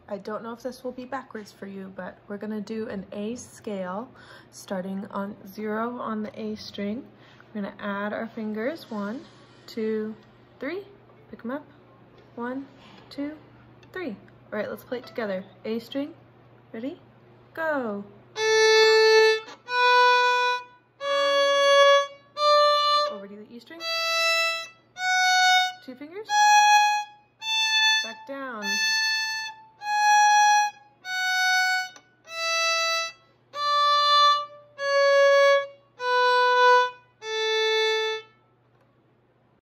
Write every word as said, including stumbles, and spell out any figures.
I don't know if this will be backwards for you, but we're gonna do an A scale starting on zero on the A string. We're gonna add our fingers, one, two, three, pick them up, one, two, three. All right, let's play it together. A string, ready, go.